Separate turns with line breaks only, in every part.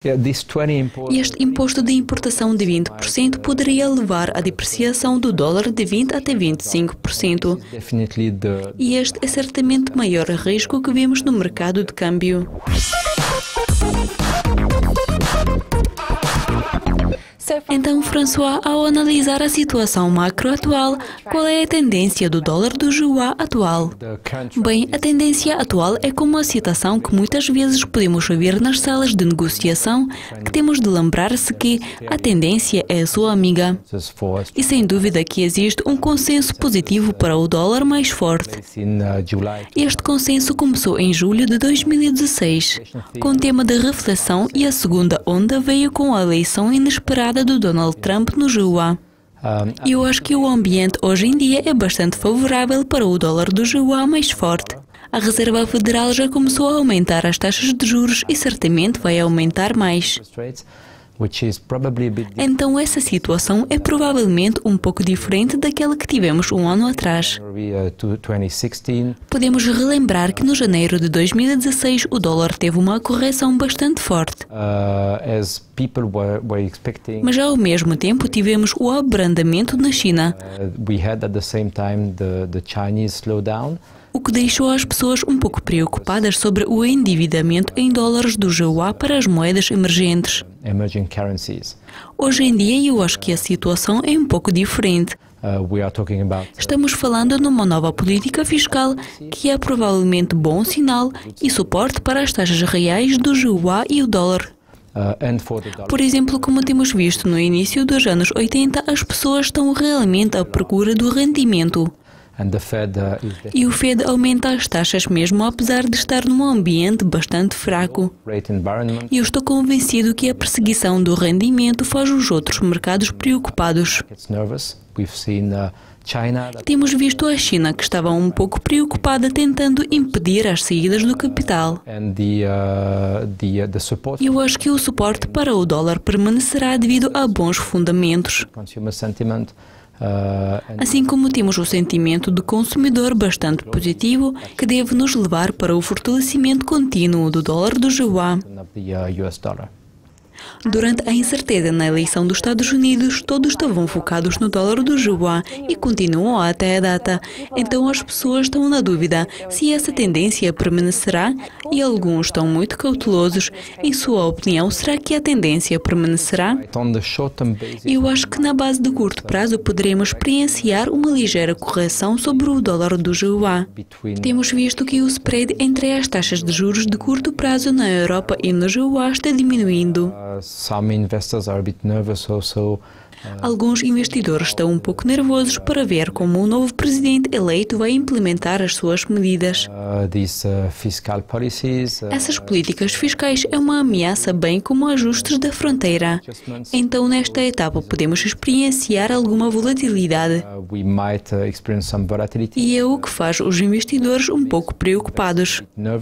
Este imposto de importação de 20% poderia levar à depreciação do dólar de 20% até 25%. E este é certamente o maior risco que vemos no mercado de câmbio. Então, François, ao analisar a situação macro atual, qual é a tendência do dólar do juá atual? Bem, a tendência atual é como a citação que muitas vezes podemos ouvir nas salas de negociação, que temos de lembrar-se que a tendência é a sua amiga. E sem dúvida que existe um consenso positivo para o dólar mais forte. Este consenso começou em julho de 2016, com o tema de reflexão, e a segunda onda veio com a eleição inesperada do Donald Trump no juá. Eu acho que o ambiente hoje em dia é bastante favorável para o dólar do juá mais forte. A Reserva Federal já começou a aumentar as taxas de juros e certamente vai aumentar mais. Então essa situação é provavelmente um pouco diferente daquela que tivemos um ano atrás. Podemos relembrar que no janeiro de 2016 o dólar teve uma correção bastante forte. Mas ao mesmo tempo tivemos o abrandamento na China, o que deixou as pessoas um pouco preocupadas sobre o endividamento em dólares do juá para as moedas emergentes. Hoje em dia eu acho que a situação é um pouco diferente. Estamos falando numa nova política fiscal que é provavelmente bom sinal e suporte para as taxas reais do juá e o dólar. Por exemplo, como temos visto no início dos anos 80, as pessoas estão realmente à procura do rendimento. E o Fed aumenta as taxas mesmo apesar de estar num ambiente bastante fraco. E eu estou convencido que a perseguição do rendimento faz os outros mercados preocupados. Temos visto a China, que estava um pouco preocupada tentando impedir as saídas do capital. Eu acho que o suporte para o dólar permanecerá devido a bons fundamentos. Assim como temos o sentimento do consumidor bastante positivo, que deve nos levar para o fortalecimento contínuo do dólar do juá. Durante a incerteza na eleição dos Estados Unidos, todos estavam focados no dólar do juá e continuam até a data. Então as pessoas estão na dúvida se essa tendência permanecerá e alguns estão muito cautelosos. Em sua opinião, será que a tendência permanecerá? Eu acho que na base de curto prazo poderemos experienciar uma ligeira correção sobre o dólar do juá. Temos visto que o spread entre as taxas de juros de curto prazo na Europa e no juá está diminuindo. Alguns investidores estão um pouco nervosos para ver como o novo presidente eleito vai implementar as suas medidas. Essas políticas fiscais é uma ameaça, bem como ajustes da fronteira. Então, nesta etapa, podemos experienciar alguma volatilidade. E é o que faz os investidores um pouco preocupados.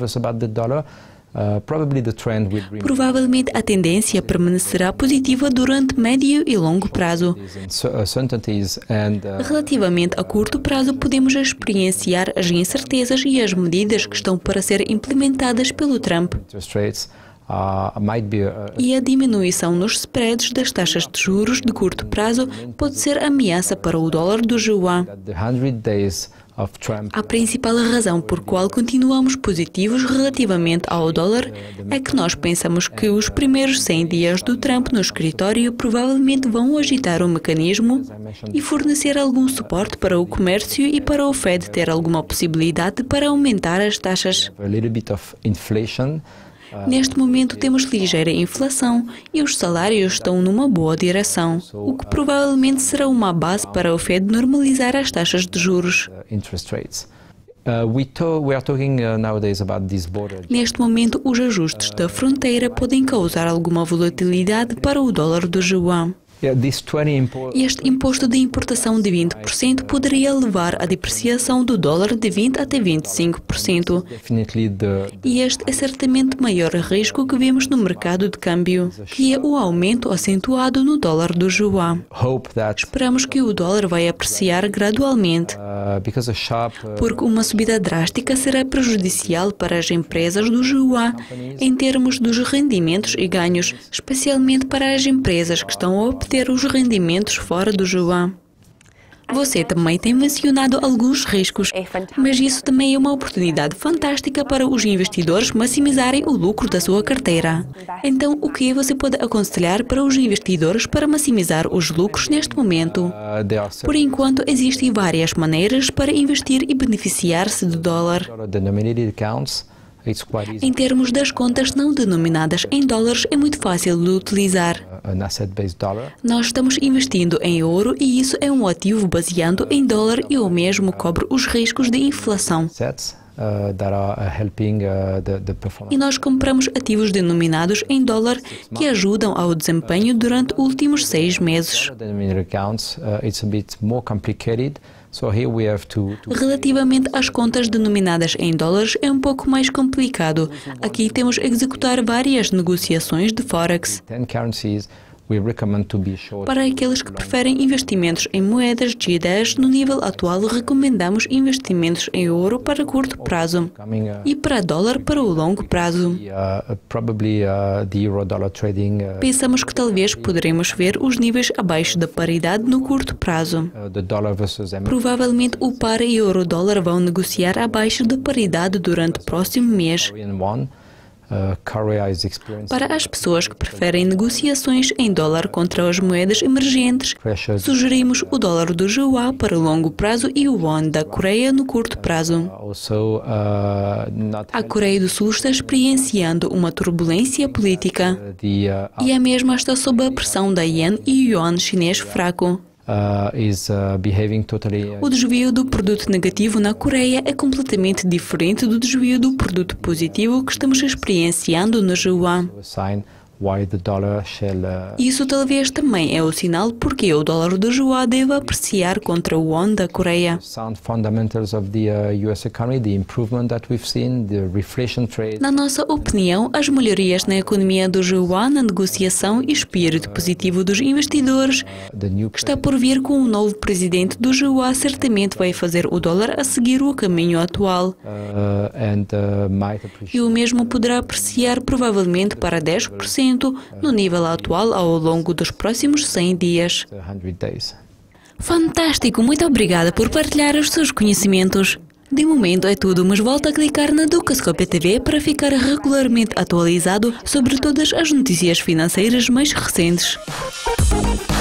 Provavelmente a tendência permanecerá positiva durante médio e longo prazo. Relativamente a curto prazo, podemos experienciar as incertezas e as medidas que estão para ser implementadas pelo Trump. E a diminuição nos spreads das taxas de juros de curto prazo pode ser ameaça para o dólar do juá. A principal razão por qual continuamos positivos relativamente ao dólar é que nós pensamos que os primeiros 100 dias do Trump no escritório provavelmente vão agitar o mecanismo e fornecer algum suporte para o comércio e para o Fed ter alguma possibilidade para aumentar as taxas. Neste momento temos ligeira inflação e os salários estão numa boa direção, o que provavelmente será uma base para o Fed normalizar as taxas de juros. Neste momento, os ajustes da fronteira podem causar alguma volatilidade para o dólar do juá. Este imposto de importação de 20% poderia levar à depreciação do dólar de 20% até 25%. E este é certamente o maior risco que vemos no mercado de câmbio, que é o aumento acentuado no dólar do juá. Esperamos que o dólar vai apreciar gradualmente, porque uma subida drástica será prejudicial para as empresas do juá em termos dos rendimentos e ganhos, especialmente para as empresas que estão a obter os rendimentos fora do juá. Você também tem mencionado alguns riscos, mas isso também é uma oportunidade fantástica para os investidores maximizarem o lucro da sua carteira. Então, o que você pode aconselhar para os investidores para maximizar os lucros neste momento? Por enquanto, existem várias maneiras para investir e beneficiar-se do dólar. Em termos das contas não denominadas em dólares, é muito fácil de utilizar. Nós estamos investindo em ouro e isso é um ativo baseado em dólar e o mesmo cobre os riscos de inflação. E nós compramos ativos denominados em dólar que ajudam ao desempenho durante os últimos 6 meses. Relativamente às contas denominadas em dólares, é um pouco mais complicado. Aqui temos que executar várias negociações de Forex. Para aqueles que preferem investimentos em moedas G10, no nível atual recomendamos investimentos em ouro para curto prazo e para dólar para o longo prazo. Pensamos que talvez poderemos ver os níveis abaixo da paridade no curto prazo. Provavelmente o par e euro-dólar vão negociar abaixo da paridade durante o próximo mês. Para as pessoas que preferem negociações em dólar contra as moedas emergentes, sugerimos o dólar do juá para o longo prazo e o won da Coreia no curto prazo. A Coreia do Sul está experienciando uma turbulência política e a mesma está sob a pressão da yen e o yuan chinês fraco. O desvio do produto negativo na Coreia é completamente diferente do desvio do produto positivo que estamos experienciando no juá. Isso talvez também é o sinal porque o dólar do juá deve apreciar contra o won da Coreia. Na nossa opinião, as melhorias na economia do juá, na negociação e espírito positivo dos investidores que está por vir com o novo presidente do juá certamente vai fazer o dólar a seguir o caminho atual. E o mesmo poderá apreciar provavelmente para 10% no nível atual ao longo dos próximos 100 dias. Fantástico! Muito obrigada por partilhar os seus conhecimentos. De momento é tudo, mas volta a clicar na Dukascopia TV para ficar regularmente atualizado sobre todas as notícias financeiras mais recentes.